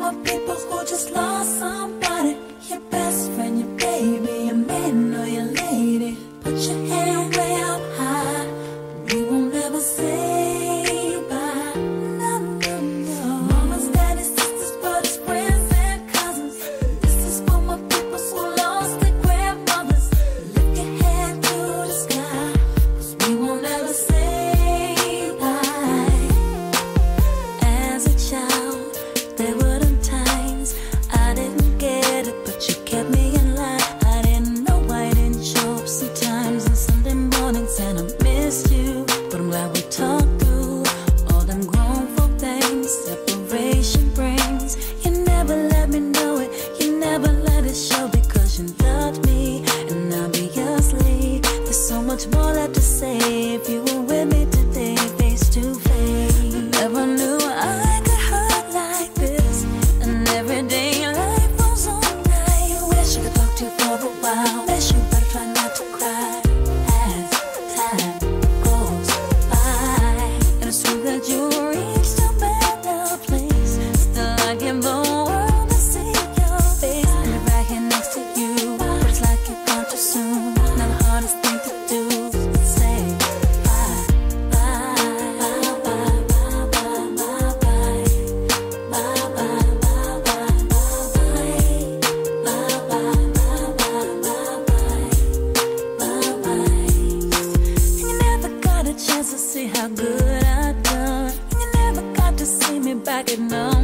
my people who just lost somebody. Your best friend, your baby, your man or your lady. Put your hand way up high. We won't ever say bye. No, no, no. Mamas, daddies, sisters, brothers, friends, and cousins. This is for my people who lost their grandmothers. Lift your hand to the sky, 'cause we won't ever say bye. As a child, there were them times I didn't get it, but you kept me in line. I didn't know I didn't show up sometimes on Sunday mornings, and I missed you. But I'm glad we talked through all them grown folk things separation brings. You never let me know it, you never let it show, because you loved me, and obviously there's so much more left to say. If you were with me today, face to face, never knew I could hurt like this. And every day life goes on. I wish I could talk to you for a while. Wish you better try not to cry as time goes by. And it's true that you reached a better place. Still I give the world to see your face. And I'm right here next to you, but it's like you're gone too soon. Now the hardest thing to do is say bye, bye, bye, bye, bye, bye, bye, bye, bye, bye, bye, bye, bye. And you never got a chance to see how good I've done. And you never got to see me back at number